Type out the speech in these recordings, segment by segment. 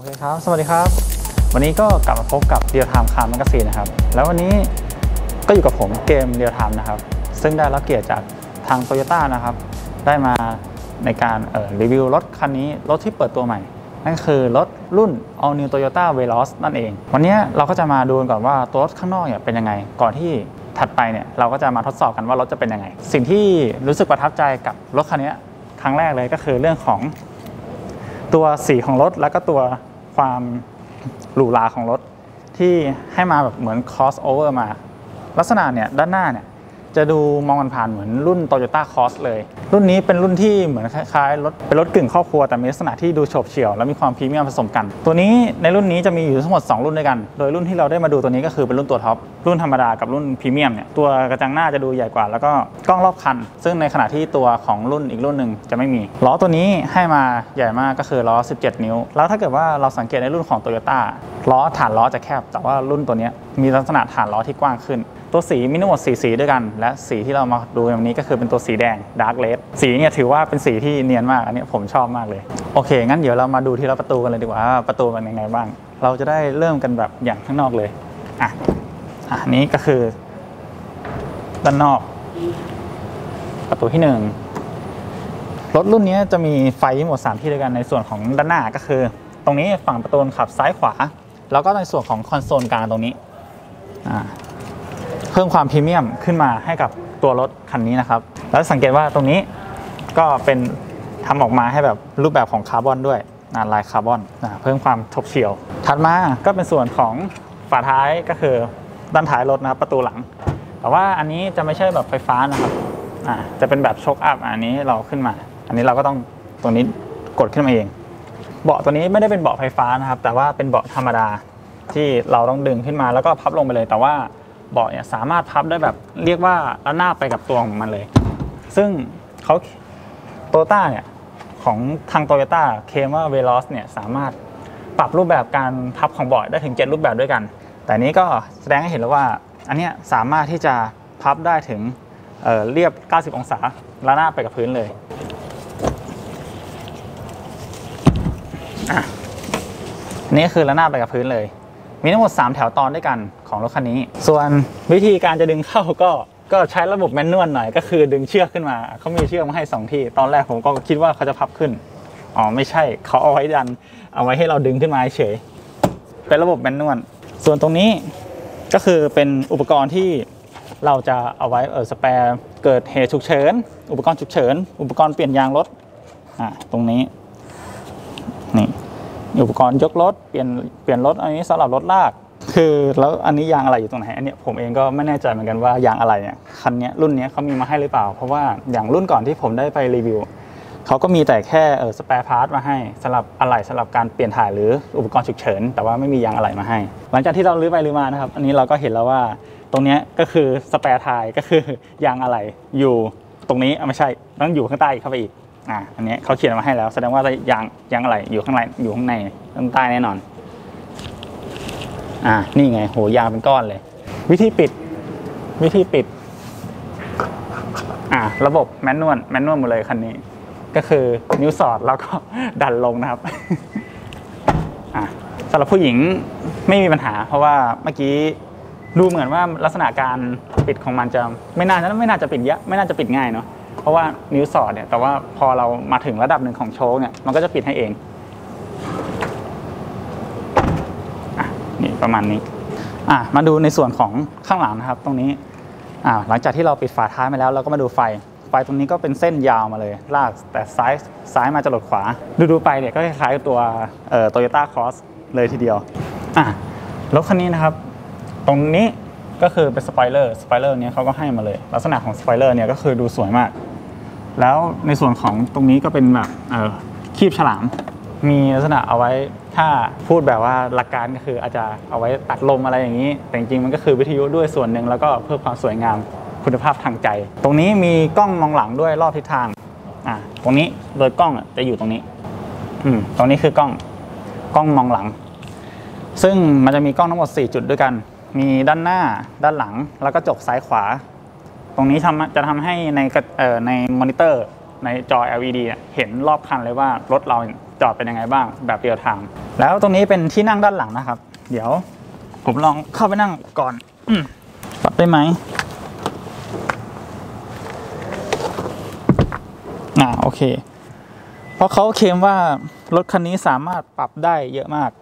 เคครับสวัสดีครับวันนี้ก็กลับมาพบกับ Real Time Car Magazine นะครับแล้ววันนี้ก็อยู่กับผมเกม Real Time นะครับซึ่งได้รับเกียรติจากทาง Toyota นะครับได้มาในการรีวิวรถคันนี้รถที่เปิดตัวใหม่นั่นคือรถรุ่น All New Toyota Veloz นั่นเองวันนี้เราก็จะมาดูกันก่อนว่าตัวรถข้างนอกเนี่ยเป็นยังไงก่อนที่ถัดไปเนี่ยเราก็จะมาทดสอบกันว่ารถจะเป็นยังไงสิ่งที่รู้สึกประทับใจกับรถคันนี้ครั้งแรกเลยก็คือเรื่องของตัวสีของรถแล้วก็ตัวความหรูหราของรถที่ให้มาแบบเหมือน cross over มาลักษณะเนี่ยด้านหน้าเนี่ยจะดูมองผ่านเหมือนรุ่น Toyota Cross เลยรุ่นนี้เป็นรุ่นที่เหมือนคล้ายๆรถเป็นรถกึ่งครอบครัวแต่มีลักษณะที่ดูโฉบเฉี่ยวและมีความพรีเมียมผสมกันตัวนี้ในรุ่นนี้จะมีอยู่ทั้งหมด2รุ่นด้วยกันโดยรุ่นที่เราได้มาดูตัวนี้ก็คือเป็นรุ่นตัวท็อปรุ่นธรรมดากับรุ่นพรีเมียมเนี่ยตัวกระจังหน้าจะดูใหญ่กว่าแล้วก็กล้องรอบคันซึ่งในขณะที่ตัวของรุ่นอีกรุ่นหนึ่งจะไม่มีล้อตัวนี้ให้มาใหญ่มากก็คือล้อ17นิ้วแล้วถ้าเกิดว่าเราสังเกตในรุ่นของ Toyota ล้อฐานล้อจะแคบแต่ว่ารุ่นตัวนี้มีลักษณะฐานล้อที่กว้างขึ้นตัวสีมีทั้งหมด4สีด้วยกันและสีที่เรามาดูวันนี้ก็คือเป็นตัวสีแดง Dark Red สีเนี่ยถือว่าเป็นสีที่เนียนมากอันนี้ผมชอบมากเลยโอเคงั้นเดี๋ยวเรามาดูที่ประตูกันเลยดีกว่าประตูเป็นยังไงบ้างเราจะได้เริ่มกันแบบอย่างข้างนอกเลยนี้ก็คือด้านนอกประตูที่1รถรุ่นนี้จะมีไฟทั้งหมด3ที่ด้วยกันในส่วนของด้านหน้าก็คือตรงนี้ฝั่งประตูขับซ้ายขวาแล้วก็ในส่วนของคอนโซลกลางตรงนี้เพิ่มความพรีเมียมขึ้นมาให้กับตัวรถคันนี้นะครับแล้วสังเกตว่าตรงนี้ก็เป็นทำออกมาให้แบบรูปแบบของคาร์บอนด้วยลายคาร์บอนเพิ่มความฉบเฉี่ยวถัดมาก็เป็นส่วนของฝาท้ายก็คือด้านท้ายรถนะครับประตูหลังแต่ว่าอันนี้จะไม่ใช่แบบไฟฟ้านะครับจะเป็นแบบโชคอัพอันนี้เราขึ้นมาอันนี้เราก็ต้องตรงนี้กดขึ้นมาเองเบาะตัวนี้ไม่ได้เป็นเบาะไฟฟ้านะครับแต่ว่าเป็นเบาะธรรมดาที่เราต้องดึงขึ้นมาแล้วก็พับลงไปเลยแต่ว่าเบาะเนี่ยสามารถพับได้แบบเรียกว่าระนาบไปกับตัวของมันเลยซึ่งเขาโตโยต้าเนี่ยของทางโตโยต้าเคลมว่า Veloz เนี่ยสามารถปรับรูปแบบการพับของเบาะได้ถึง7รูปแบบด้วยกันแต่นี้ก็แสดงให้เห็นแล้วว่าอันนี้สามารถที่จะพับได้ถึงเรียบ90องศาระนาบไปกับพื้นเลยนี่คือระนาบไปกับพื้นเลยมีทั้งหมด3แถวตอนด้วยกันของรถคันนี้ส่วนวิธีการจะดึงเข้าก็ใช้ระบบแมนนวลหน่อยก็คือดึงเชือกขึ้นมาเขามีเชือกมาให้2ที่ตอนแรกผมก็คิดว่าเขาจะพับขึ้นไม่ใช่เขาเอาไว้ดันเอาไว้ให้เราดึงขึ้นมาเฉยเป็นระบบแมนนวลส่วนตรงนี้ก็คือเป็นอุปกรณ์ที่เราจะเอาไว้สแปร์เกิดเหตุฉุกเฉินอุปกรณ์ฉุกเฉินอุปกรณ์เปลี่ยนยางรถตรงนี้นี่อุปกรณ์ยกรถเปลี่ยนรถอันนี้สำหรับรถลากคือแล้วอันนี้ยางอะไรอยู่ตรงไหนอันนี้ผมเองก็ไม่แน่ใจเหมือนกันว่ายางอะไรเนี่ยคันนี้รุ่นนี้เขามีมาให้หรือเปล่าเพราะว่าอย่างรุ่นก่อนที่ผมได้ไปรีวิวเขาก็มีแต่แค่สแปร์พาร์ทมาให้สำหรับอะไหล่สำหรับการเปลี่ยนถ่ายหรืออุปกรณ์ฉุกเฉินแต่ว่าไม่มียางอะไหล่มาให้หลังจากที่เราลื้อไปลื้อมานะครับอันนี้เราก็เห็นแล้วว่าตรงนี้ก็คือสแปร์ทายก็คือยางอะไหล่อยู่ตรงนี้ไม่ใช่ต้องอยู่ข้างใต้เข้าไปอีกอันนี้เขาเขียนมาให้แล้วแสดงว่ายางอะไรอยู่ข้างในข้างใต้แน่นอนนี่ไงโหยางเป็นก้อนเลยวิธีปิดระบบแมนนวลหมดเลยคันนี้ก็คือนิ้วสอดแล้วก็ดันลงนะครับสำหรับผู้หญิงไม่มีปัญหาเพราะว่าเมื่อกี้ดูเหมือนว่าลักษณะการปิดของมันจะไม่น่าจะปิดเยอะไม่น่าจะปิดง่ายเนาะเพราะว่านิ้วสอดเนี่ยแต่ว่าพอเรามาถึงระดับหนึ่งของโชคเนี่ยมันก็จะปิดให้เองนี่ประมาณนี้มาดูในส่วนของข้างหลังนะครับตรงนี้หลังจากที่เราปิดฝาท้ายมาแล้วเราก็มาดูไฟตรงนี้ก็เป็นเส้นยาวมาเลยลากแต่ซ้ายมาจรดขวาดูไปเนี่ยก็คล้ายๆกับตัวToyota Cross เลยทีเดียวรถคันนี้นะครับตรงนี้ก็คือเป็นสปอยเลอร์เนี้ยเขาก็ให้มาเลยลักษณะของสปอยเลอร์เนี่ยก็คือดูสวยมากแล้วในส่วนของตรงนี้ก็เป็นแบบคีบฉลามมีลักษณะเอาไว้ถ้าพูดแบบว่าหลักการก็คืออาจจะเอาไว้ตัดลมอะไรอย่างนี้แต่จริงๆมันก็คือวิทยุด้วยส่วนหนึ่งแล้วก็เพื่อความสวยงามคุณภาพทางใจตรงนี้มีกล้องมองหลังด้วยรอบทิศทางตรงนี้โดยกล้องจะอยู่ตรงนี้ตรงนี้คือกล้องมองหลังซึ่งมันจะมีกล้องทั้งหมด4จุดด้วยกันมีด้านหน้าด้านหลังแล้วก็กระจกซ้ายขวาตรงนี้จะทำให้ในมอนิเตอร์ในจอ LED เห็นรอบคันเลยว่ารถเราจอดเป็นยังไงบ้างแบบเรียลไทม์แล้วตรงนี้เป็นที่นั่งด้านหลังนะครับเดี๋ยวผมลองเข้าไปนั่งก่อนปรับได้ไหมโอเคเพราะเขาเคลมว่ารถคันนี้สามารถปรับได้เยอะมาก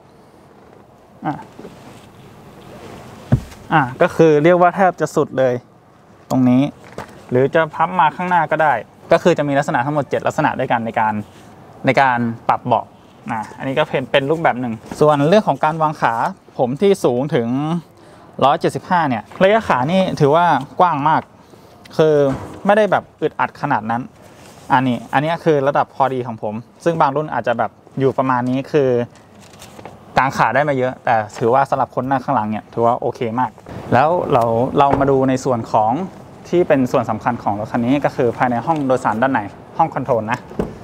ก็คือเรียกว่าแทบจะสุดเลยตรงนี้หรือจะพับมาข้างหน้าก็ได้ก็คือจะมีลักษณะทั้งหมด7ลักษณะด้วยกันในการปรับเบาะอันนี้ก็เป็นรูปแบบหนึ่งส่วนเรื่องของการวางขาผมที่สูงถึง175เนี่ยระยะขานี่ถือว่ากว้างมากคือไม่ได้แบบอึดอัดขนาดนั้นอันนี้คือระดับพอดีของผมซึ่งบางรุ่นอาจจะแบบอยู่ประมาณนี้คือกางขาได้มาเยอะแต่ถือว่าสำหรับคนนั่งข้างหลังเนี่ยถือว่าโอเคมากแล้วเรามาดูในส่วนของที่เป็นส่วนสำคัญของรถคันนี้ก็คือภายในห้องโดยสารด้านในห้องคอนโทรลนะ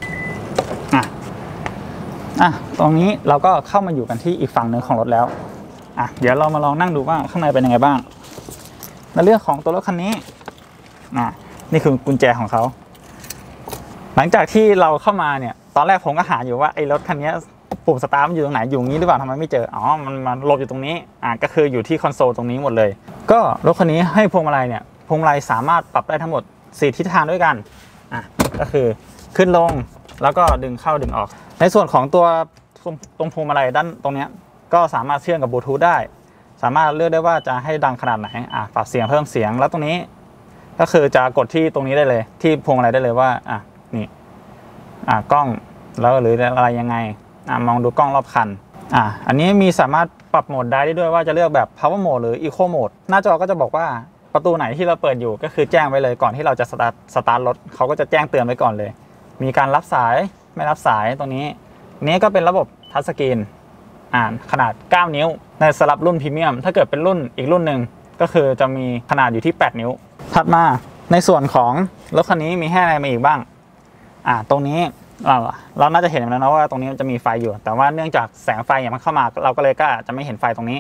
ตรงนี้เราก็เข้ามาอยู่กันที่อีกฝั่งหนึ่งของรถแล้วเดี๋ยวเรามาลองนั่งดูว่าข้างในเป็นยังไงบ้างในเรื่องของตัวรถคันนี้นี่คือกุญแจของเขาหลังจากที่เราเข้ามาเนี่ยตอนแรกผมก็หาอยู่ว่าไอ้รถคันนี้ปุ่มสตาร์ทมันอยู่ตรงไหนอยู่งี้หรือเปล่าทำไมไม่เจอมันหลบอยู่ตรงนี้ก็คืออยู่ที่คอนโซลตรงนี้หมดเลยก็รถคันนี้ให้พวงมาลัยเนี่ยพวงมาลัยสามารถปรับได้ทั้งหมด4ทิศทางด้วยกันก็คือขึ้นลงแล้วก็ดึงเข้าดึงออกในส่วนของตัวตรงพวงมาลัยด้านตรงนี้ก็สามารถเชื่อมกับบลูทูธได้สามารถเลือกได้ว่าจะให้ดังขนาดไหนปรับเสียงเพิ่มเสียงแล้วตรงนี้ก็คือจะกดที่ตรงนี้ได้เลยที่พวงมาลัยได้เลยว่านี่กล้องแล้วหรืออะไรยังไงมองดูกล้องรอบคันอันนี้มีสามารถปรับโหมดได้ด้วยว่าจะเลือกแบบ power mode หรือ eco mode หน้าจอก็จะบอกว่าประตูไหนที่เราเปิดอยู่ก็คือแจ้งไว้เลยก่อนที่เราจะสตาร์ทรถเขาก็จะแจ้งเตือนไว้ก่อนเลยมีการรับสายไม่รับสายตรงนี้ก็เป็นระบบทัชสกรีนขนาด9นิ้วในสำหรับรุ่นพรีเมียมถ้าเกิดเป็นรุ่นอีกรุ่นหนึ่งก็คือจะมีขนาดอยู่ที่8นิ้วถัดมาในส่วนของรถคันนี้มีให้อะไรมาอีกบ้างตรงนี้เราน่าจะเห็นแล้วนะว่าตรงนี้จะมีไฟอยู่แต่ว่าเนื่องจากแสงไฟมันเข้ามาเราก็เลยก็จะไม่เห็นไฟตรงนี้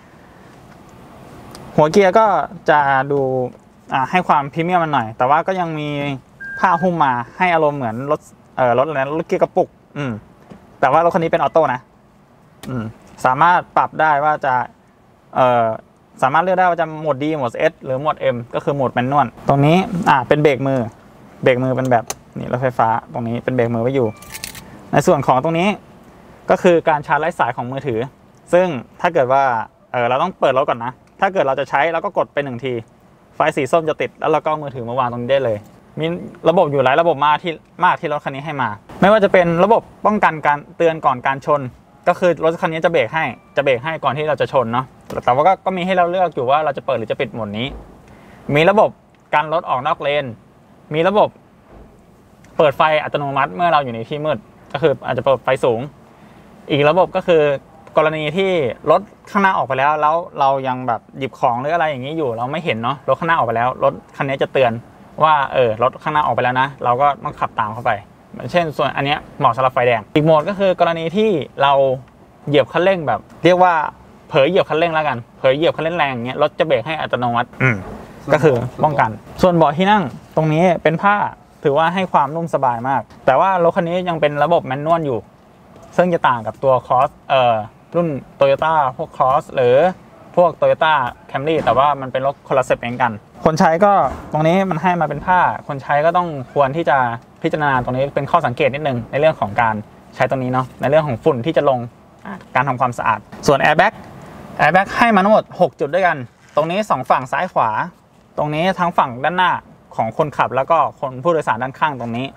หัวเกียร์ก็จะดูให้ความพรีเมียมมันหน่อยแต่ว่าก็ยังมีผ้าหุ้มมาให้อารมณ์เหมือนรถอะไรรถเกียร์กระปุกแต่ว่ารถคันนี้เป็นออโต้นะสามารถปรับได้ว่าจะสามารถเลือกได้ว่าจะโหมด D โหมด S หรือโหมด M ก็คือโหมดแมนนวลตรงนี้เป็นเบรกมือเป็นแบบนี่รถไฟฟ้าตรงนี้เป็นเบรกมือไว้อยู่ในส่วนของตรงนี้ก็คือการชาร์จไร้สายของมือถือซึ่งถ้าเกิดว่าเราต้องเปิดรถก่อนนะถ้าเกิดเราจะใช้เราก็กดไป1ทีไฟสีส้มจะติดแล้วเราก็มือถือมาวางตรงนี้ได้เลยมีระบบอยู่หลายระบบมากที่รถคันนี้ให้มาไม่ว่าจะเป็นระบบป้องกันการเตือนก่อนการชนก็คือรถคันนี้จะเบรกให้ก่อนที่เราจะชนเนาะแต่ว่าก็มีให้เราเลือกอยู่ว่าเราจะเปิดหรือจะปิดโหมดนี้มีระบบการรถออกนอกเลนมีระบบเปิดไฟอัตโนมัติเมื่อเราอยู่ในที่มืดก็คืออาจจะเปิดไฟสูงอีกระบบก็คือกรณีที่รถข้างหน้าออกไปแล้วเรายังแบบหยิบของหรืออะไรอย่างนี้อยู่เราไม่เห็นเนาะรถข้างหน้าออกไปแล้วรถคันนี้จะเตือนว่ารถข้างหน้าออกไปแล้วนะเราก็ต้องขับตามเข้าไปเช่นส่วนอันนี้เหมาะสำหรับไฟแดงอีกโหมดก็คือกรณีที่เราเหยียบคันเร่งแบบเรียกว่าเผยเหยียบคันเร่งแล้วกันเผยเหยียบคันเร่งแรงอย่างเงี้ยรถจะเบรกให้อัตโนมัติก็คือป้องกันส่วนเบาะที่นั่งตรงนี้เป็นผ้าถือว่าให้ความนุ่มสบายมากแต่ว่ารถคันนี้ยังเป็นระบบแมนนวลอยู่ซึ่งจะต่างกับตัวครอสรุ่น Toyota พวก Cross หรือพวก Toyota Camry แต่ว่ามันเป็นรถคนละเซกเมนต์กันคนใช้ก็ตรงนี้มันให้มาเป็นผ้าคนใช้ก็ต้องควรที่จะพิจารณาตรงนี้เป็นข้อสังเกตนิดนึงในเรื่องของการใช้ตรงนี้เนาะในเรื่องของฝุ่นที่จะลงการทำความสะอาดส่วน Airbag ให้มาทั้งหมด6จุดด้วยกันตรงนี้2ฝั่งซ้ายขวาตรงนี้ทั้งฝั่งด้านหน้าของคนขับแล้วก็คนผู้โดยสารด้านข้างตรงนี้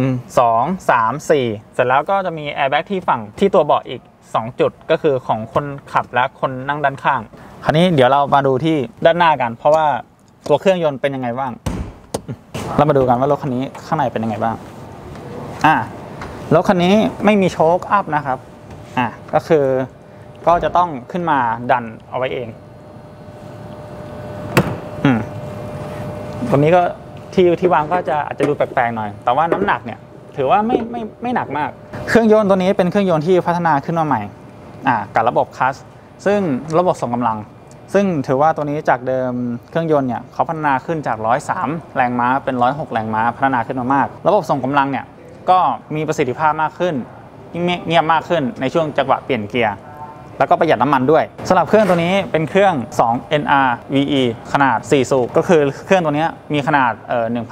1 2 3 4เสร็จแล้วก็จะมี Airbag ที่ฝั่งที่ตัวเบาะอีก2จุดก็คือของคนขับและคนนั่งด้านข้างคราวนี้เดี๋ยวเรามาดูที่ด้านหน้ากันเพราะว่าตัวเครื่องยนต์เป็นยังไงบ้างเรามาดูกันว่ารถคันนี้ข้างในเป็นยังไงบ้างรถคันนี้ไม่มีโชคอัพนะครับก็คือก็จะต้องขึ้นมาดันเอาไว้เองตรงนี้ก็ที่วางก็จะอาจจะดูแปลกๆหน่อยแต่ว่าน้ำหนักเนี่ยถือว่าไม่หนักมากเครื่องยนต์ตัวนี้เป็นเครื่องยนต์ที่พัฒนาขึ้นมาใหม่กับระบบคัสซึ่งระบบส่งกำลังซึ่งถือว่าตัวนี้จากเดิมเครื่องยนต์เนี่ยเขาพัฒนาขึ้นจาก103แรงม้าเป็น106แรงม้าพัฒนาขึ้นมามากระบบส่งกำลังเนี่ยก็มีประสิทธิภาพมากขึ้นเงียบมากขึ้นในช่วงจังหวะเปลี่ยนเกียร์แล้วก็ประหยัดน้ำมันด้วยสำหรับเครื่องตัวนี้เป็นเครื่อง2 NR VE ขนาด4สูบก็คือเครื่องตัวนี้มีขนาด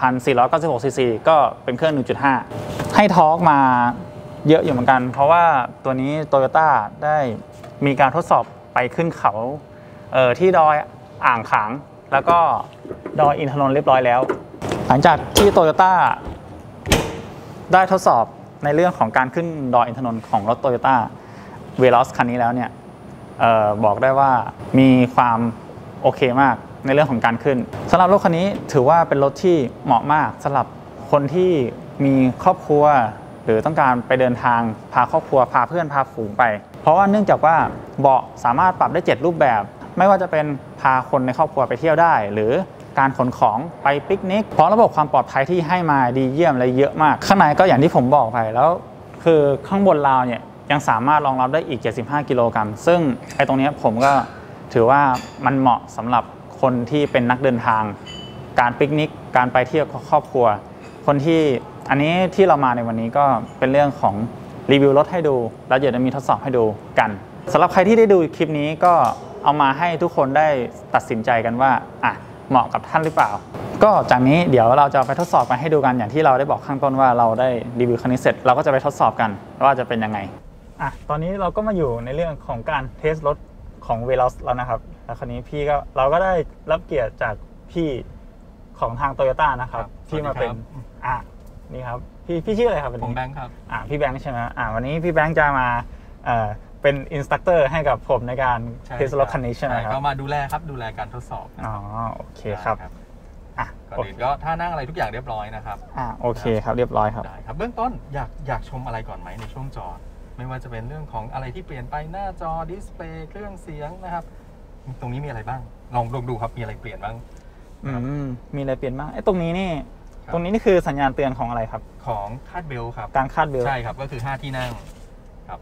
1,496 ซีซีก็เป็นเครื่อง 1.5 ให้ทอร์กมาเยอะอยู่เหมือนกันเพราะว่าตัวนี้ Toyota ได้มีการทดสอบไปขึ้นเขาที่ดอยอ่างขางแล้วก็ดอยอินทนนท์เรียบร้อยแล้วหลังจากที่ Toyota ได้ทดสอบในเรื่องของการขึ้นดอยอินทนนท์ของรถ Toyota Veloz คันนี้แล้วเนี่ยบอกได้ว่ามีความโอเคมากในเรื่องของการขึ้นสำหรับรถคันนี้ถือว่าเป็นรถที่เหมาะมากสำหรับคนที่มีครอบครัวหรือต้องการไปเดินทางพาครอบครัวพาเพื่อนพาฝูงไปเพราะว่าเนื่องจากว่าเบาะสามารถปรับได้7รูปแบบไม่ว่าจะเป็นพาคนในครอบครัวไปเที่ยวได้หรือการขนของไปปิกนิกเพราะระบบความปลอดภัยที่ให้มาดีเยี่ยมและเยอะมากข้างในก็อย่างที่ผมบอกไปแล้วคือข้างบนราวเนี่ยยังสามารถรองรับได้อีก75กิโลกรัมซึ่งไอ้ตรงนี้ผมก็ถือว่ามันเหมาะสำหรับคนที่เป็นนักเดินทางการปิกนิกการไปเที่ยวครอบครัวคนที่อันนี้ที่เรามาในวันนี้ก็เป็นเรื่องของรีวิวรถให้ดูแล้วเดี๋ยวจะมีทดสอบให้ดูกันสำหรับใครที่ได้ดูคลิปนี้ก็เอามาให้ทุกคนได้ตัดสินใจกันว่าเหมาะกับท่านหรือเปล่าก็จากนี้เดี๋ยวเราจะไปทดสอบกันให้ดูกันอย่างที่เราได้บอกข้างต้นว่าเราได้รีวิวคันนี้เสร็จเราก็จะไปทดสอบกันว่าจะเป็นยังไงตอนนี้เราก็มาอยู่ในเรื่องของการเทสรถของ Veloz แล้วนะครับแล้วคันนี้พี่ก็เราก็ได้รับเกียรติจากพี่ของทาง Toyota นะครับที่มาเป็นนี่ครับพี่ชื่ออะไรครับผมแบงค์ครับพี่แบงค์ใช่ไหมวันนี้พี่แบงค์จะมาเป็นอินสตัคเตอร์ให้กับผมในการเทสรถคันนี้ใช่ไหมครับก็มาดูแลการทดสอบโอเคครับก่อนอื่นก็ท่านั่งอะไรทุกอย่างเรียบร้อยนะครับโอเคครับเรียบร้อยครับได้ครับเบื้องต้นอยากชมอะไรก่อนไหมในช่วงจอไม่ว่าจะเป็นเรื่องของอะไรที่เปลี่ยนไปหน้าจอดิสเพลย์เครื่องเสียงนะครับตรงนี้มีอะไรบ้างลองดูครับมีอะไรเปลี่ยนบ้างมีอะไรเปลี่ยนบ้างตรงนี้นี่คือสัญญาณเตือนของอะไรครับของคาดเบลครับการคาดเบลใช่ครับก็คือ5ที่นั่งครับ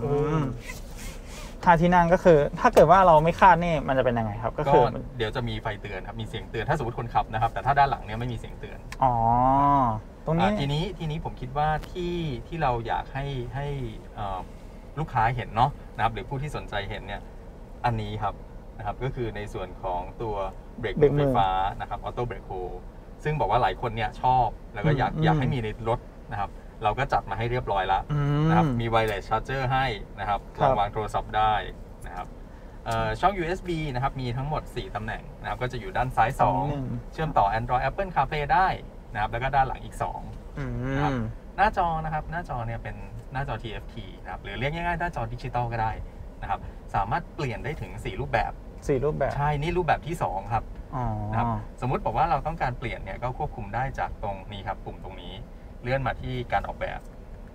5ที่นั่งก็คือถ้าเกิดว่าเราไม่คาดนี่มันจะเป็นยังไงครับก็คือเดี๋ยวจะมีไฟเตือนครับมีเสียงเตือนถ้าสมมติคนขับนะครับแต่ถ้าด้านหลังเนี่ยไม่มีเสียงเตือนตรงนี้ทีนี้ผมคิดว่าที่เราอยากให้ลูกค้าเห็นเนาะนะครับหรือผู้ที่สนใจเห็นเนี่ยอันนี้ครับนะครับก็คือในส่วนของตัวเบรกมือไฟฟ้านะครับออโต้เบรกโฮซึ่งบอกว่าหลายคนเนี่ยชอบแล้วก็อยากให้มีในรถนะครับเราก็จัดมาให้เรียบร้อยแล้วนะครับมีไวเลสชาร์จเจอร์ให้นะครับวางโทรศัพท์ได้นะครับช่อง USB นะครับมีทั้งหมด4ตำแหน่งนะครับก็จะอยู่ด้านซ้าย2เชื่อมต่อ Android Apple CarPlay ได้นะครับแล้วก็ด้านหลังอีก2นะครับหน้าจอนะครับหน้าจอเนี่ยเป็นหน้าจอ TFT นะครับหรือเรียกง่ายๆหน้าจอดิจิตอลก็ได้นะครับสามารถเปลี่ยนได้ถึง4รูปแบบใช่นี่รูปแบบที่2ครับนะครับสมมุติบอกว่าเราต้องการเปลี่ยนเนี่ยก็ควบคุมได้จากตรงนี้ครับปุ่มตรงนี้เลื่อนมาที่การออกแบบ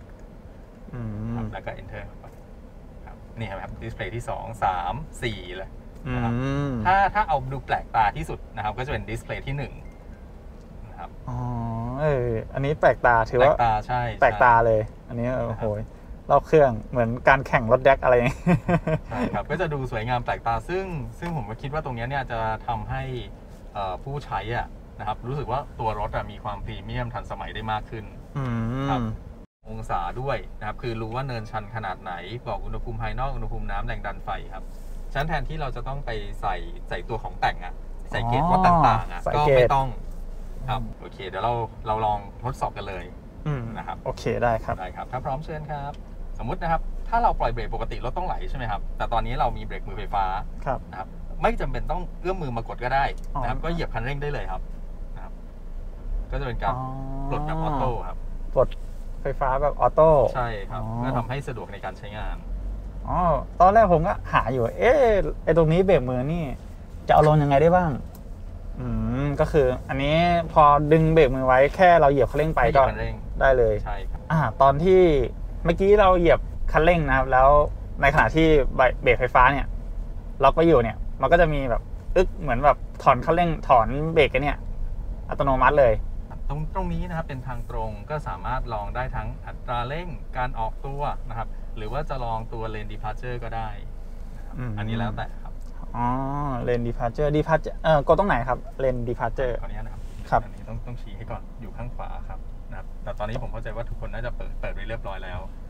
แล้วก็ enter ครับนี่ครับดิสเพลย์ที่2 3 4เลยนะครับถ้าเอาดูแปลกตาที่สุดนะครับก็จะเป็นดิสเพลย์ที่1นะครับอันนี้แปลกตาถือว่าใช่แปลกตาเลยอันนี้โอ้โหรอบเครื่องเหมือนการแข่งรถแดกอะไรใช่ครับก็จะดูสวยงามแปลกตาซึ่งผมก็คิดว่าตรงนี้เนี่ยจะทำให้ผู้ใช้นะครับรู้สึกว่าตัวรถมีความพรีเมียมทันสมัยได้มากขึ้นครับองศาด้วยนะครับคือรู้ว่าเนินชันขนาดไหนบอกอุณหภูมิภายนอกอุณหภูมิน้ำแรงดันไฟครับฉะนั้นแทนที่เราจะต้องไปใส่ตัวของแต่งใส่เกจวัดต่างๆก็ไม่ต้องครับโอเคเดี๋ยวเราลองทดสอบกันเลยนะครับโอเคได้ครับถ้าพร้อมเชิญครับสมมุตินะครับถ้าเราปล่อยเบรกปกติรถต้องไหลใช่ไหมครับแต่ตอนนี้เรามีเบรกมือไฟฟ้านะครับไม่จำเป็นต้องเอื้อมมือมากดก็ได้นะครับก็เหยียบคันเร่งได้เลยครับนะครับก็จะเป็นการปลดแบบออโต้ครับปลดไฟฟ้าแบบออโต้ใช่ครับเพื่อทำให้สะดวกในการใช้งานตอนแรกผมก็หาอยู่ไอ้ตรงนี้เบรกมือนี่จะเอาลงยังไงได้บ้างก็คืออันนี้พอดึงเบรกมือไว้แค่เราเหยียบคันเร่งไปก็ได้เลยใช่ครับตอนที่เมื่อกี้เราเหยียบคันเร่งนะครับแล้วในขณะที่เบรกไฟฟ้าเนี่ยล็อกไว้อยู่เนี่ยมันก็จะมีแบบเหมือนแบบถอนคันเร่งถอนเบรกกันเนี่ยอัตโนมัติเลยตรงนี้นะครับเป็นทางตรงก็สามารถลองได้ทั้งอัตราเร่งการออกตัวนะครับหรือว่าจะลองตัวเลน departure ก็ได้อันนี้แล้วแต่ครับเลน departure กดตรงไหนครับเลน departure ตอนนี้นะครับอันนี้ต้องชี้ให้ก่อนอยู่ข้างขวาครับนะครับแต่ตอนนี้ผมเข้าใจว่าทุกคนน่าจะเปิดไว้เรียบร้อยแล้ว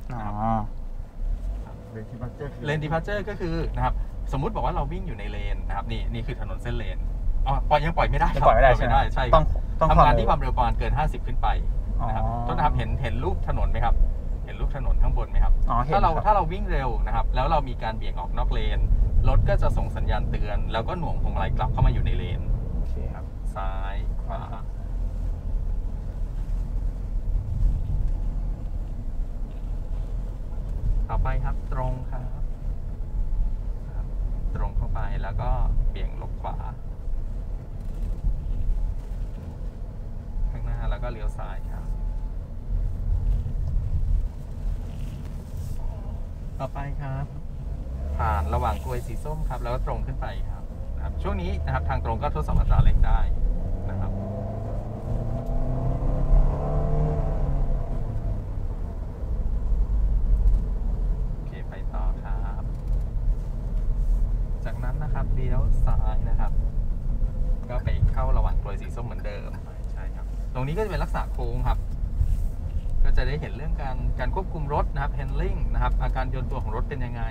นะครับเลนที่บัตเจอร์เลนดิพาร์เจอร์ก็คือนะครับสมมุติบอกว่าเราวิ่งอยู่ในเลนนะครับนี่คือถนนเส้นเลนปล่อยยังปล่อยไม่ได้ครับปล่อยไม่ได้ใช่ไหมใช่ต้องทำงานที่ความเร็วประมาณเกิน 50 ขึ้นไปนะครับอ๋อต้นนะครับเห็นรูปถนนไหมครับเห็นรูปถนนข้างบนไหมครับอ๋อเห็นถ้าเราครับถ้าเราวิ่งเร็วนะครับแล้วเรามีการเบี่ยงออกนอกเลนรถก็จะส่งสัญญาณเตือน แล้วก็หน่วงพวงมาลัยกลับเข้ามาอยู่ในเลนโอเคครับซ้ายขวาต่อไปครับตรงครับตรงเข้าไปแล้วก็เบี่ยงหลบขวาข้างหน้าแล้วก็เลี้ยวซ้ายครับต่อไปครับผ่านระหว่างกลวยสีส้มครับแล้วก็ตรงขึ้นไปครับนะครับช่วงนี้นะครับทางตรงก็ทดสอบอัตราเร่งได้นะครับโอเคไปต่อครับจากนั้นนะครับเลี้ยวซ้ายนะครับก็ไปเข้าระหว่างกลวยสีส้มเหมือนเดิมใช่ครับตรงนี้ก็จะเป็นลักษณะโค้งครับก็จะได้เห็นเรื่องการควบคุมรถนะครับ handling นะครับอาการโยนตัวของรถเป็นยังไง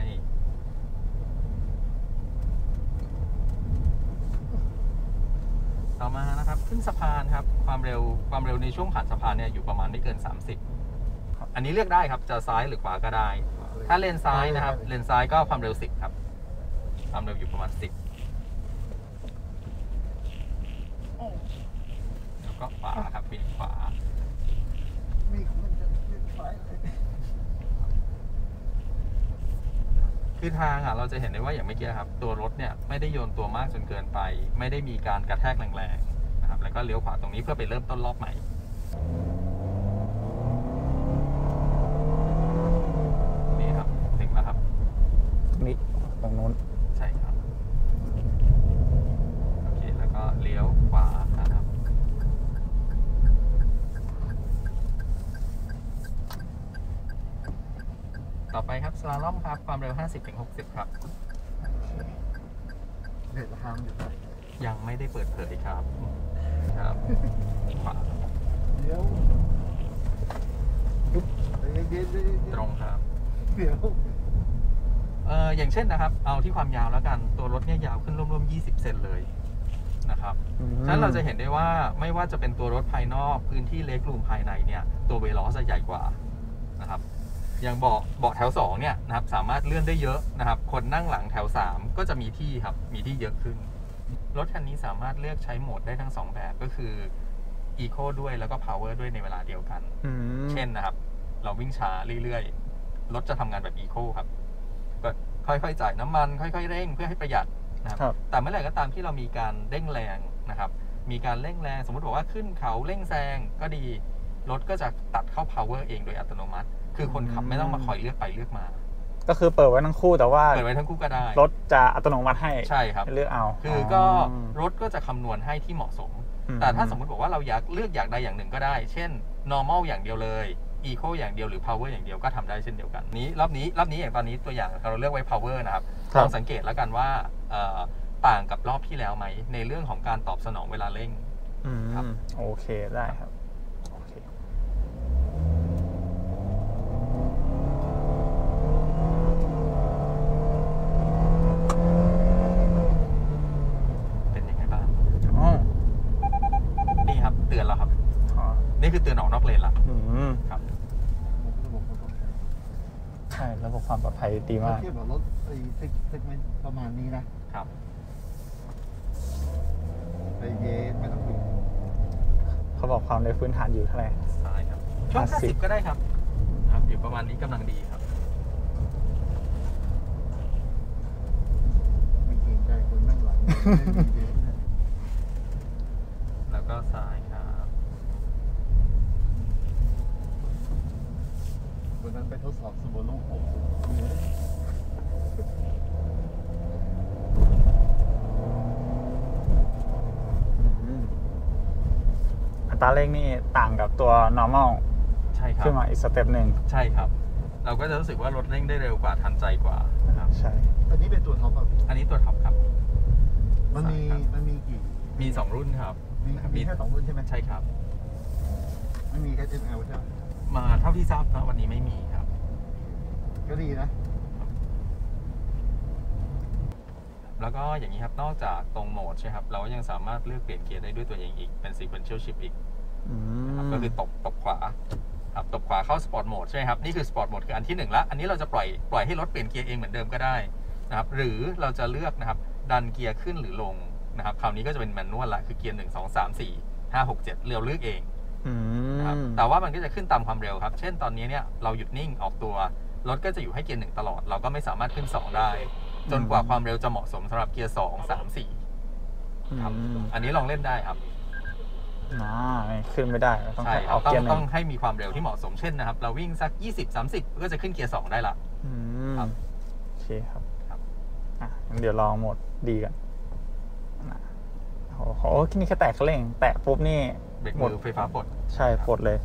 ต่อมานะครับขึ้นสะพานครับความเร็วในช่วงผ่านสะพานเนี่ยอยู่ประมาณไม่เกิน 30อันนี้เลือกได้ครับจะซ้ายหรือขวาก็ได้ถ้าเลนซ้ายนะครับเลนซ้ายก็ความเร็ว10ครับความเร็วอยู่ประมาณ10แล้วก็ขวาครับบินขวามีคนจะขึ้นไฟเลยคือทางเราจะเห็นได้ว่าอย่างเมื่อกี้ครับตัวรถเนี่ยไม่ได้โยนตัวมากจนเกินไปไม่ได้มีการกระแทกแรงๆนะครับแล้วก็เลี้ยวขวาตรงนี้เพื่อไปเริ่มต้นรอบใหม่นี่ครับถึงแล้วครับนี่ตรงนู้นใช่ครับโอเคแล้วก็เลี้ยวขวาครับต่อไปครับสลาล่อมครับความเร็ว 50-60 ครับเดี๋ยวทางอยู่ไหนยังไม่ได้เปิดเผยครับขวาเดี๋ยวตรงครับเดี๋ยวอย่างเช่นนะครับเอาที่ความยาวแล้วกันตัวรถเนี่ยยาวขึ้นร่วมๆ20 เซนเลยนะครับฉะนั้นเราจะเห็นได้ว่าไม่ว่าจะเป็นตัวรถภายนอกพื้นที่เล็กรูมภายในเนี่ยตัวเวลอสจะใหญ่กว่านะครับอย่างเบาะแถว2เนี่ยนะครับสามารถเลื่อนได้เยอะนะครับคนนั่งหลังแถว3ก็จะมีที่ครับมีที่เยอะขึ้นรถคันนี้สามารถเลือกใช้โหมดได้ทั้ง2แบบก็คือ Eco ด้วยแล้วก็ Power ด้วยในเวลาเดียวกันเช่นนะครับเราวิ่งช้าเรื่อยๆรถจะทำงานแบบ Eco ครับก็ค่อยๆจ่ายน้ำมันค่อยๆเร่งเพื่อให้ประหยัดนะครับแต่เมื่อไหร่ก็ตามที่เรามีการเร่งแรงนะครับมีการเร่งแรงสมมติบอกว่าขึ้นเขาเร่งแซงก็ดีรถก็จะตัดเข้า power เองโดยอัตโนมัติคือคนขับไม่ต้องมาคอยเลือกไปเลือกมาก็คือเปิดไว้ทั้งคู่แต่ว่าเปิดไว้ทั้งคู่ก็ได้รถจะอัตโนมัติให้ใช่ครับเลือกเอาคือก็รถก็จะคำนวณให้ที่เหมาะสมแต่ถ้าสมมติบอกว่าเราอยากเลือกอย่างใดอย่างหนึ่งก็ได้เช่น normal อย่างเดียวเลย eco อย่างเดียวหรือ power อย่างเดียวก็ทำได้เช่นเดียวกันรอบนี้อย่างตอนนี้ตัวอย่างเราเลือกไว้ power นะครับลองสังเกตแล้วกันว่าต่างกับรอบที่แล้วไหมในเรื่องของการตอบสนองเวลาเร่งครับโอเคได้ครับโอเคเป็นยังไงบ้างนี่ครับเตือนแล้วครับนี่คือเตือนออกนอกเลนละครับใช่ระบบความปลอดภัยดีมากเทียบกับรถไอ้เซกเมนต์ประมาณนี้นะครับไปเยสไม่ต้องดูเขาบอกความเร็วพื้นฐานอยู่เท่าไหร่ใช่ครับช่วง50ก็ได้ครับอยู่ประมาณนี้กำลังดีครับไม่เกรงใจคนนั่งหลังแล้วก็ซ้ายครับวันนั้นไปทดสอบสมบูรณ์โอ้โหอัตราเร่งนี่ต่างกับตัว normal ใช่ครับขึ้นมาอีกสเต็ปหนึ่งใช่ครับเราก็จะรู้สึกว่ารถเร่งได้เร็วกว่าทันใจกว่านะครับใช่อันนี้เป็นตัวท็อปป่ะพี่อันนี้ตัวท็อปครับมันมีกี่มี2รุ่นครับมีแค่2รุ่นใช่ไหมใช่ครับไม่มี SML ใช่ไหมมาเท่าที่ทราบนะวันนี้ไม่มีครับก็ดีนะแล้วก็อย่างนี้ครับนอกจากตรงโหมดใช่ครับเราก็ยังสามารถเลือกเปลี่ยนเกียร์ได้ด้วยตัวเองอีกเป็น sequential shift อีกนะครับก็คือตบขวาครับตบขวาเข้า sport mode ใช่ไหมครับนี่คือ sport mode คืออันที่1ละอันนี้เราจะปล่อยให้รถเปลี่ยนเกียร์เองเหมือนเดิมก็ได้นะครับหรือเราจะเลือกนะครับดันเกียร์ขึ้นหรือลงนะครับคราวนี้ก็จะเป็นแมนนวลละคือเกียร์1 2 3 4 5 6 7เราเลือกเองนะครับแต่ว่ามันก็จะขึ้นตามความเร็วครับเช่นตอนนี้เนี่ยเราหยุดนิ่งออกตัวรถก็จะอยู่ให้เกียร์1ตลอดเราก็ไม่สามารถขึ้น2ได้จนกว่าความเร็วจะเหมาะสมสำหรับเกียร์2 3 4ครับอันนี้ลองเล่นได้ครับขึ้นไม่ได้ต้องใช่คอรัอบ กเกียร์หนึ่ต้องให้มีความเร็วที่เหมาะสมเช่นนะครับเราวิ่งสัก20-30ก็จะขึ้นเกียร์2ได้ละครับโอเคครับงั้นเดี๋ยวลองโหมดดีกันโอ้โหนี่แค่แตะเร่งแตะปุ๊บนี่เบรกมือไฟฟ้าปลดใช่ปลดเลย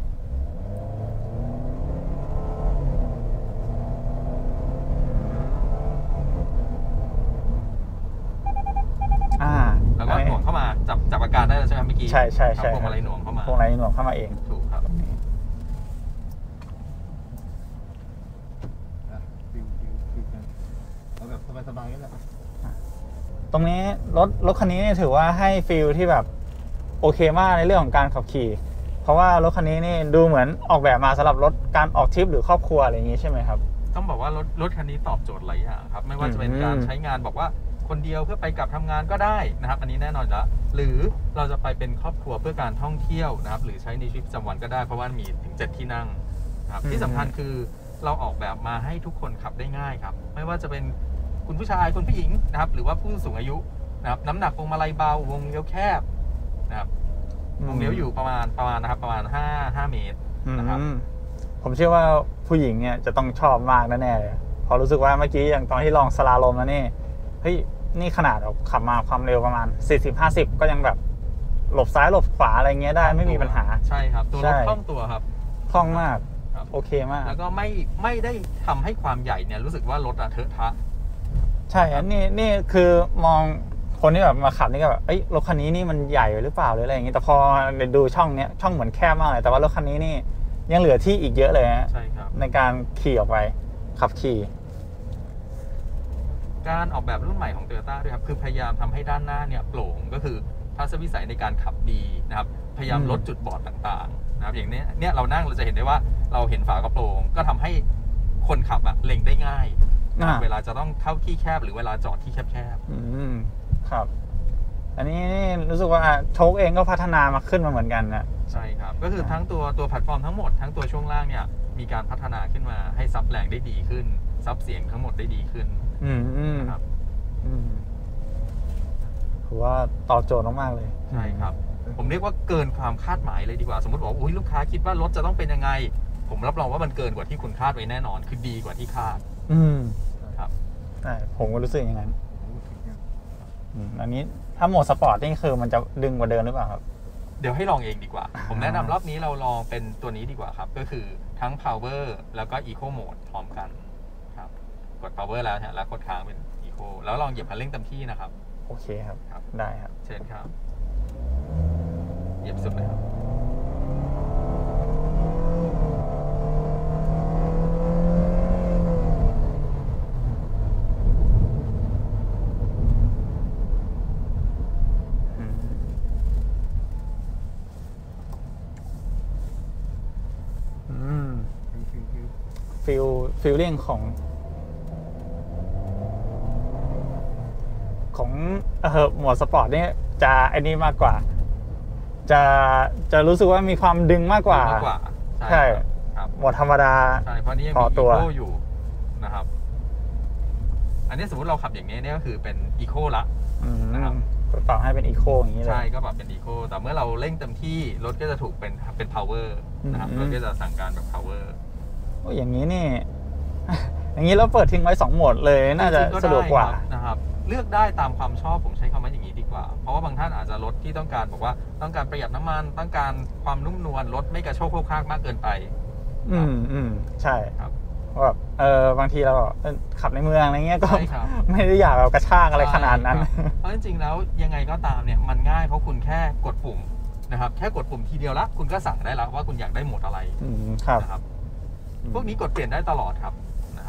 แล้วก็หน่วงเข้ามาจับอาการได้แล้วใช่ไหมเมื่อกี้ใช่พวงมาลัยหน่วงเข้ามาพวงมาลัยหน่วงเข้ามาเองถูกครับฟิวกันเอาแบบสบายๆก็ได้ตรงนี้รถคันนี้ถือว่าให้ฟีลที่แบบโอเคมากในเรื่องของการขับขี่เพราะว่ารถคันนี้นี่ดูเหมือนออกแบบมาสำหรับรถการออกทริปหรือครอบครัวอะไรอย่างนี้ใช่ไหมครับต้องบอกว่ารถคันนี้ตอบโจทย์หลายอย่างครับไม่ว่าจะเป็นการใช้งานบอกว่าคนเดียวเพื่อไปกลับทำงานก็ได้นะครับอันนี้แน่นอนแล้วหรือเราจะไปเป็นครอบครัวเพื่อการท่องเที่ยวนะครับหรือใช้ในชีวิตประจำวันก็ได้เพราะว่ามีถึง7ที่นั่งนะครับที่สำคัญคือเราออกแบบมาให้ทุกคนขับได้ง่ายครับไม่ว่าจะเป็นคุณผู้ชายคุณผู้หญิงนะครับหรือว่าผู้สูงอายุนะครับน้ำหนักพวงมาลัยเบาวงเลี้ยวแคบนะครับวงเลี้ยวอยู่ประมาณนะครับประมาณ5 เมตรนะครับผมเชื่อว่าผู้หญิงเนี่ยจะต้องชอบมากแน่ๆเลยพอรู้สึกว่าเมื่อกี้อย่างตอนที่ลองสลาลมแล้วนี่เฮ้ยนี่ขนาดขับมาความเร็วประมาณ40-50ก็ยังแบบหลบซ้ายหลบขวาอะไรเงี้ยได้ไม่มีปัญหาใช่ครับตัวรถคล่องตัวครับคล่องมากโอเคมากแล้วก็ไม่ได้ทำให้ความใหญ่เนี่ยรู้สึกว่ารถเถอะทะใช่อันนี่คือมองคนที่แบบมาขับนี่ก็แบบรถคันนี้นี่มันใหญ่หรือเปล่าหรืออะไรอย่างงี้แต่พอดูช่องเนี้ยช่องเหมือนแคบมากเลยแต่ว่ารถคันนี้นี่ยังเหลือที่อีกเยอะเลยฮะใช่ครับในการขี่ออกไปขับขี่การออกแบบรุ่นใหม่ของ Toyota ด้วยครับคือพยายามทำให้ด้านหน้าเนี่ยโปร่งก็คือทัศนวิสัยในการขับดีนะครับพยายามลดจุดบอดต่างๆนะครับอย่างนี้เนี่ยเรานั่งเราจะเห็นได้ว่าเราเห็นฝากระโปรงก็ทำให้คนขับเล็งได้ง่ายเวลาจะต้องเข้าที่แคบหรือเวลาจอดที่แคบๆครับอันนี้รู้สึกว่าโชคเองก็พัฒนามาขึ้นมาเหมือนกันนะใช่ครับก็คือทั้งตัวแพลตฟอร์มทั้งหมดทั้งตัวช่วงล่างเนี่ยมีการพัฒนาขึ้นมาให้ซับแรงได้ดีขึ้นซับเสียงทั้งหมดได้ดีขึ้นนะครับถือว่าตอบโจทย์มากๆเลยใช่ครับผมเรียกว่าเกินความคาดหมายเลยดีกว่าสมมติบอกว่าลูกค้าคิดว่ารถจะต้องเป็นยังไงผมรับรองว่ามันเกินกว่าที่คุณคาดไว้แน่นอนคือดีกว่าที่คาดครับผมก็รู้สึกอย่างนั้นอันนี้ถ้าโหมดสปอร์ตนี่คือมันจะดึงกว่าเดิมหรือเปล่าครับเดี๋ยวให้ลองเองดีกว่าผมแนะนำรอบนี้เราลองเป็นตัวนี้ดีกว่าครับก็คือทั้ง power แล้วก็ eco mode พร้อมกันครับกด power แล้วแล้วกดค้างเป็น eco แล้วลองเหยียบคันเร่งเต็มที่นะครับโอเคครับได้ครับเชิญครับเหยียบสุดเลยครับฟีลลิ่งของหมวดสปอร์ตนี่จะอันนี้มากกว่าจะรู้สึกว่ามีความดึงมากกว่าใช่หมวดธรรมดาใช่เพราะนี้ยังมีอีโคอยู่นะครับอันนี้สมมติเราขับอย่างนี้เนี่ยก็คือเป็นอีโคละนะครับปรับให้เป็นอีโคอย่างนี้เลยใช่ก็ปรับเป็นอีโคแต่เมื่อเราเร่งเต็มที่รถก็จะถูกเป็น power นะครับรถก็จะสั่งการแบบ power อย่างนี้นี่อย่างนี้เราเปิดทิ้งไว้2โหมดเลยน่าจะสะดวกกว่านะครับเลือกได้ตามความชอบผมใช้คำว่าอย่างนี้ดีกว่าเพราะว่าบางท่านอาจจะรถที่ต้องการบอกว่าต้องการประหยัดน้ำมันต้องการความนุ่มนวลรถไม่กระโชกโคกคากมากเกินไปใช่ครับว่าบางทีเราขับในเมืองอะไรเงี้ยก็ไม่ได้อยากแบบกระชากอะไรขนาดนั้นเพราะจริงๆแล้วยังไงก็ตามเนี่ยมันง่ายเพราะคุณแค่กดปุ่มนะครับแค่กดปุ่มทีเดียวละคุณก็สั่งได้แล้วว่าคุณอยากได้โหมดอะไรนะครับพวกนี้กดเปลี่ยนได้ตลอดครับนะ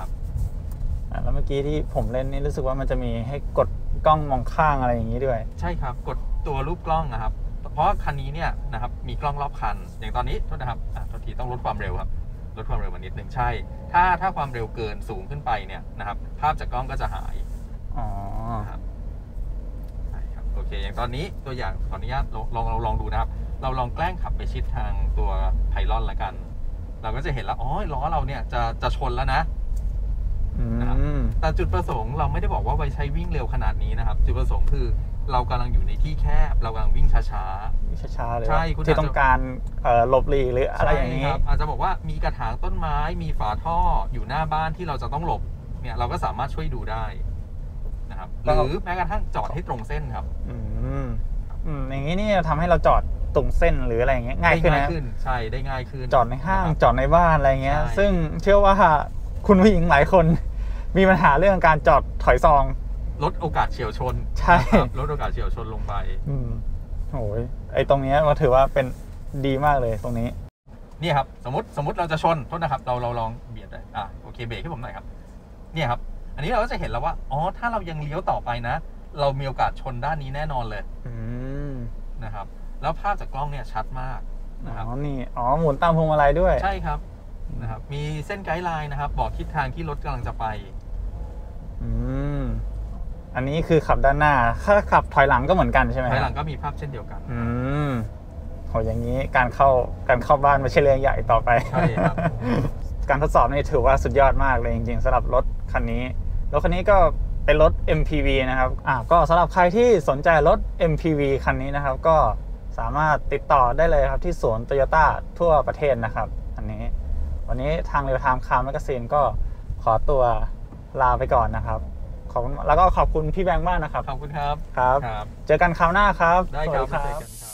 แล้วเมื่อกี้ที่ผมเล่นนี่รู้สึกว่ามันจะมีให้กดกล้องมองข้างอะไรอย่างนี้ด้วยใช่ครับกดตัวรูปกล้องนะครับเพราะคันนี้เนี่ยนะครับมีกล้องรอบคันอย่างตอนนี้โทษนะครับโทษทีต้องลดความเร็วครับลดความเร็วมานิดนึงใช่ถ้าความเร็วเกินสูงขึ้นไปเนี่ยนะครับภาพจากกล้องก็จะหายอ๋อครับใช่ครับโอเคอย่างตอนนี้ตัวอย่างขออนุญาตลองดูนะครับเราลองแกล้งขับไปชิดทางตัวไพลอนละกันเราก็จะเห็นแล้วอ๋อล้อเราเนี่ยจะชนแล้วนะนะครับแต่จุดประสงค์เราไม่ได้บอกว่าไว้ใช้วิ่งเร็วขนาดนี้นะครับจุดประสงค์คือเรากำลังอยู่ในที่แคบเรากำลังวิ่งช้าๆเลยใช่คุณที่ต้องการหลบหลีกหรืออะไรอย่างนี้อาจจะบอกว่ามีกระถางต้นไม้มีฝาท่ออยู่หน้าบ้านที่เราจะต้องหลบเนี่ยเราก็สามารถช่วยดูได้นะครับหรือแม้กระทั่งจอดให้ตรงเส้นครับอย่างนี้นี่ทำให้เราจอดตรงเส้นหรืออะไรอย่างเงี้ยง่ายขึ้นนะใช่ได้ง่ายขึ้นจอดในห้างจอดในบ้านอะไรเงี้ยซึ่งเชื่อว่าคุณผู้หญิงหลายคนมีปัญหาเรื่องการจอดถอยซองลดโอกาสเฉี่ยวชนใช่ลดโอกาสเฉี่ยวชนลงไปโอ้ยไอตรงนี้ก็ถือว่าเป็นดีมากเลยตรงนี้นี่ครับสมมติเราจะชนโทษนะครับเราลองเบียดได้โอเคเบรกให้ผมหน่อยครับเนี่ยครับอันนี้เราก็จะเห็นแล้วว่าอ๋อถ้าเรายังเลี้ยวต่อไปนะเรามีโอกาสชนด้านนี้แน่นอนเลยนะครับแล้วภาพจากกล้องเนี่ยชัดมากนะครับนี่หมุนตามพวงมาลัยด้วยใช่ครับนะครับมีเส้นไกด์ไลน์นะครับบอกทิศทางที่รถกำลังจะไปอันนี้คือขับด้านหน้าถ้าขับถอยหลังก็เหมือนกันใช่ไหมถอยหลังก็มีภาพเช่นเดียวกันโหอย่างนี้การเข้าบ้านไม่ใช่เรื่องใหญ่ต่อไปใช่ครับการทดสอบนี่ถือว่าสุดยอดมากเลยจริงๆสำหรับรถคันนี้รถคันนี้ก็เป็นรถ MPV นะครับก็สำหรับใครที่สนใจรถ MPV คันนี้นะครับก็สามารถติดต่อได้เลยครับที่ศูนย์ Toyota ทั่วประเทศนะครับวันนี้ทาง Real Time Car Magazine ก็ขอตัวลาไปก่อนนะครับแล้วก็ขอบคุณพี่แบงค์มากนะครับขอบคุณครับครับเจอกันคราวหน้าครับได้ครับ